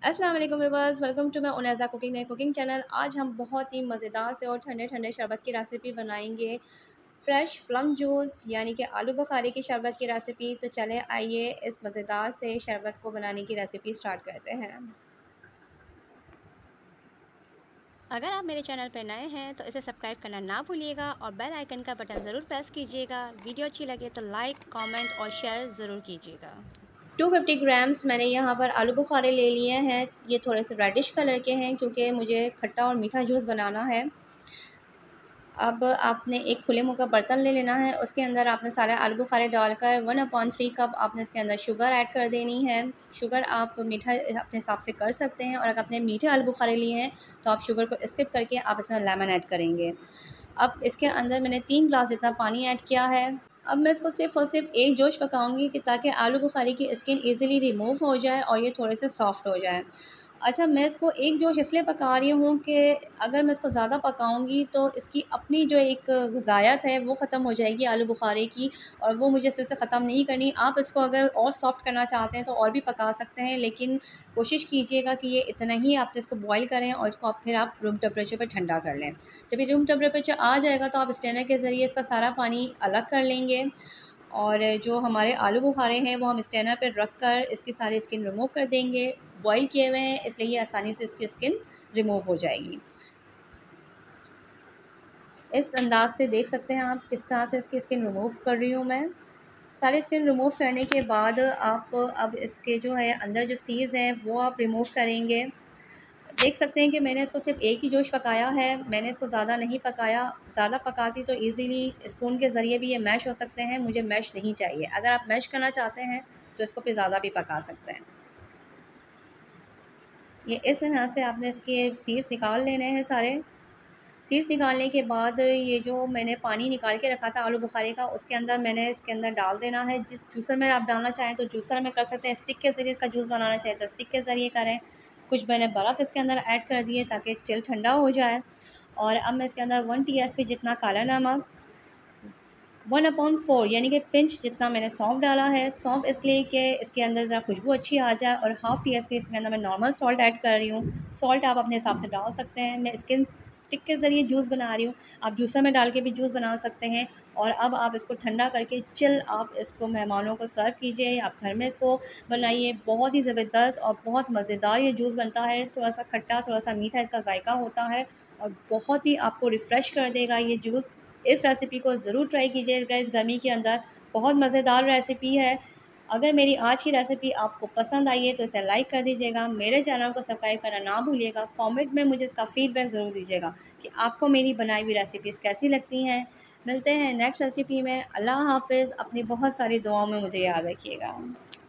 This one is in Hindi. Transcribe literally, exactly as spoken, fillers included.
अस्सलाम वालेकुम viewers, welcome to my Unaiza cooking and cooking channel. आज हम बहुत ही मज़ेदार से और ठंडे ठंडे शरबत की रेसिपी बनाएंगे। फ़्रेश प्लम जूस यानी कि आलू बुखारे की शरबत की रेसिपी। तो चलें आइए इस मज़ेदार से शरबत को बनाने की रेसिपी स्टार्ट करते हैं। अगर आप मेरे चैनल पर नए हैं तो इसे सब्सक्राइब करना ना भूलिएगा और बेल आइकन का बटन ज़रूर प्रेस कीजिएगा। वीडियो अच्छी लगे तो लाइक, कमेंट और शेयर ज़रूर कीजिएगा। टू फिफ्टी ग्राम्स मैंने यहाँ पर आलू बुखारे ले लिए हैं। ये थोड़े से रेडिश कलर के हैं क्योंकि मुझे खट्टा और मीठा जूस बनाना है। अब आपने एक खुले मुँह का बर्तन ले लेना है। उसके अंदर आपने सारे आलू बुखारे डालकर वन अपॉन थ्री कप आपने इसके अंदर शुगर ऐड कर देनी है। शुगर आप मीठा अपने हिसाब से कर सकते हैं, और अगर आपने मीठे आलू बुखारे लिए हैं तो आप शुगर को स्किप करके आप इसमें लेमन ऐड करेंगे। अब इसके अंदर मैंने तीन ग्लास जितना पानी ऐड किया है। अब मैं इसको सिर्फ़ और सिर्फ एक जोश पकाऊंगी कि ताकि आलू बुखारे की स्किन ईज़िली रिमूव हो जाए और ये थोड़े से सॉफ्ट हो जाए। अच्छा, मैं इसको एक जोश इसलिए पका रही हूँ कि अगर मैं इसको ज़्यादा पकाऊंगी तो इसकी अपनी जो एक ग़िज़ायत है वो ख़त्म हो जाएगी आलू बुखारे की, और वो मुझे इसमें से ख़त्म नहीं करनी। आप इसको अगर और सॉफ्ट करना चाहते हैं तो और भी पका सकते हैं, लेकिन कोशिश कीजिएगा कि ये इतना ही आप इसको बॉयल करें और इसको आप फिर आप रूम टेम्परेचर पर ठंडा कर लें। जब ये रूम टेम्परेचर आ जाएगा तो आप स्ट्रेनर के ज़रिए इसका सारा पानी अलग कर लेंगे, और जो हमारे आलू बुखारे हैं वो हम स्ट्रेनर पर रख कर इसकी सारी स्किन रिमूव कर देंगे। बॉयल किए हुए हैं इसलिए ये आसानी से इसकी स्किन रिमूव हो जाएगी। इस अंदाज़ से देख सकते हैं आप किस तरह से इसकी स्किन रिमूव कर रही हूँ मैं। सारी स्किन रिमूव करने के बाद आप अब इसके जो है अंदर जो सीड्स हैं वो आप रिमूव करेंगे। देख सकते हैं कि मैंने इसको सिर्फ़ एक ही जोश पकाया है, मैंने इसको ज़्यादा नहीं पकाया। ज़्यादा पकाती तो ईज़िली स्पून के ज़रिए भी ये मैश हो सकते हैं, मुझे मैश नहीं चाहिए। अगर आप मैश करना चाहते हैं तो इसको फिर ज़्यादा भी पका सकते हैं। ये इस तरह से आपने इसके सीड्स निकाल लेने हैं सारे। सीड्स निकालने के बाद ये जो मैंने पानी निकाल के रखा था आलू बुखारे का, उसके अंदर मैंने इसके अंदर डाल देना है। जिस जूसर में आप डालना चाहें तो जूसर में कर सकते हैं, स्टिक के ज़रिए इसका जूस बनाना चाहें तो स्टिक के ज़रिए करें। कुछ मैंने बर्फ़ इसके अंदर ऐड कर दिए ताकि चिल ठंडा हो जाए। और अब मैं इसके अंदर वन टीस्पून जितना काला नमक, वन अपॉन फोर यानी कि पिंच जितना मैंने सौंफ डाला है। सौंफ इसलिए कि इसके अंदर ज़रा खुशबू अच्छी आ जाए, और हाफ़ टी स्पून इसके अंदर मैं नॉर्मल सॉल्ट ऐड कर रही हूँ। सॉल्ट आप अपने हिसाब से डाल सकते हैं। मैं इसके स्टिक के ज़रिए जूस बना रही हूँ, आप जूसर में डाल के भी जूस बना सकते हैं। और अब आप इसको ठंडा करके चिल आप इसको मेहमानों को सर्व कीजिए, आप घर में इसको बनाइए। बहुत ही ज़बरदस्त और बहुत मज़ेदार ये जूस बनता है। थोड़ा सा खट्टा, थोड़ा सा मीठा इसका जायका होता है, और बहुत ही आपको रिफ़्रेश कर देगा ये जूस। इस रेसिपी को ज़रूर ट्राई कीजिएगा इस गर्मी के अंदर, बहुत मज़ेदार रेसिपी है। अगर मेरी आज की रेसिपी आपको पसंद आई है तो इसे लाइक कर दीजिएगा, मेरे चैनल को सब्सक्राइब करना ना भूलिएगा। कमेंट में मुझे इसका फ़ीडबैक ज़रूर दीजिएगा कि आपको मेरी बनाई हुई रेसिपीज़ कैसी लगती हैं। मिलते हैं नेक्स्ट रेसिपी में। अल्लाह हाफ़िज़। अपनी बहुत सारी दुआओं में मुझे याद रखिएगा।